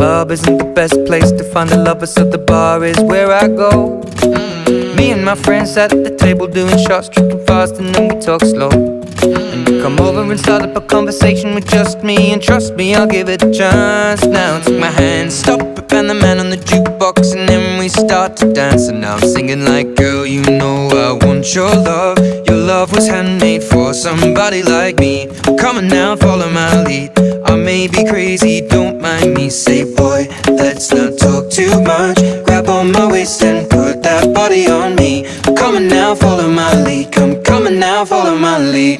club isn't the best place to find a lover, so the bar is where I go. Me and my friends at the table doing shots, tripping fast, and then we talk slow. And you come over and start up a conversation with just me, and trust me, I'll give it a chance. Now take my hand, stop it, and the man on the jukebox, and then we start to dance. And now I'm singing like, girl, you know I want your love. Your love was handmade for somebody like me. Come on now, follow my lead. I may be crazy, don't mind me. Say, boy, let's not talk too much. Grab on my waist and put that body on me. Come on now, follow my lead. Come on now, follow my lead.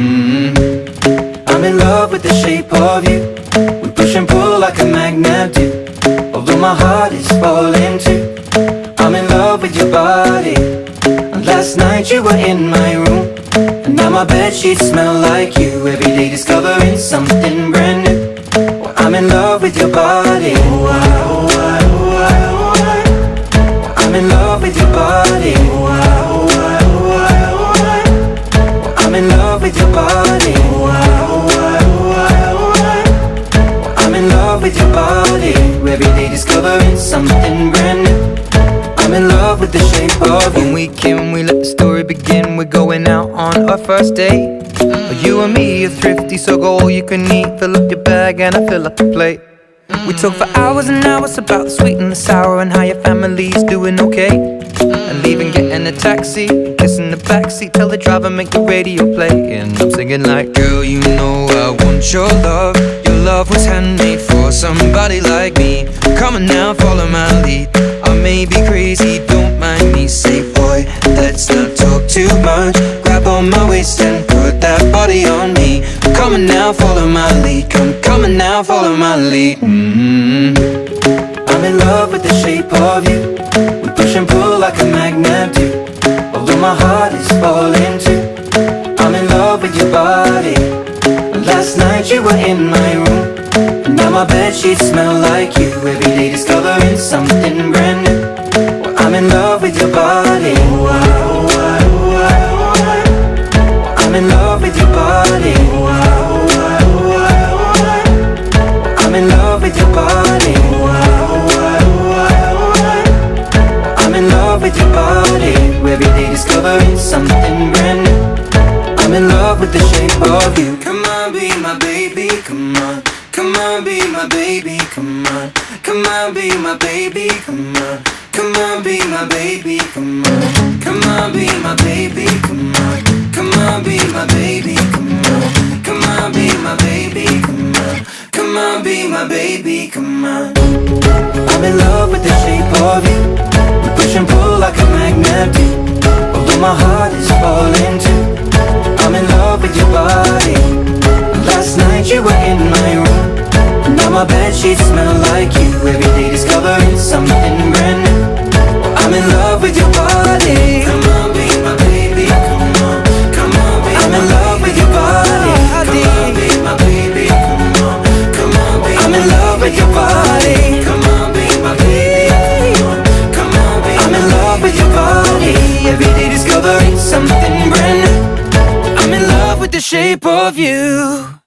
I'm in love with the shape of you. We push and pull like a magnet do. Although my heart is falling too, I'm in love with your body. And last night you were in my room, and now my bedsheets smell like you. Every day discovering something brand new. Well, I'm in love with your body. Oh, I, oh, I, oh, I, oh, I. Well, I'm in love with your body. Oh, I, oh, I, oh, I, oh, I. Well, I'm in love with your body. Oh, I, oh, I, oh, I, oh, I. Well, I'm in love with your body. Every day discovering something brand new. I'm in love with the shape of you. When we came, we let the story begin. We're going out on our first date. You and me are thrifty, so go all you can eat. Fill up your bag and I fill up the plate. We talk for hours and hours about the sweet and the sour, and how your family's doing okay. And leaving, getting a taxi, kissing the backseat, tell the driver make the radio play. And I'm singing like, girl, you know I want your love. Your love was handmade for somebody like me. Come on now, follow my lead. I may be crazy, don't mind me. Say, boy, let's not talk too much. Grab on my waist and put that body on me. Come on now, follow my lead. Come on now, follow my lead. I'm in love with the shape of you. We push and pull like a magnet do. Although my heart is falling too, I'm in love with your body. Last night you were in my room, and now my bedsheets smell like you. Every day discovering something brand new. Well, I'm in love with your body. Oh, I, oh, I, oh, I, oh, I. I'm in love with your body. Oh, I, oh, I, oh, I, oh, I. I'm in love with your body. Oh, I, oh, I, oh, I, oh, I. I'm in love with your body. Every day discovering something brand new. I'm in love with the shape of you. Come on, be my baby, come on. Come on, be my baby, come on. Come on, be my baby, come on. Come on, be my baby, come on. Come on, be my baby, come on. Come on, be my baby, come on. Come on, be my baby, come on. Come on, be my baby, come on. I'm in love with the shape of you. We push and pull like a magnet do. Although my heart is falling too, I'm in love with your body. Last night you were in my room, now my bedsheets smell like you. Every day discovering something brand new. I'm in love with your body. Come on, be my baby, come on. Come on, be I'm in love with your body. Come on, be my baby, come on. Come on, be I'm in love with your body. Come on, be my baby, come on. Come on, be I'm in love with your body. Every day discovering something brand new. I'm in love with the shape of you.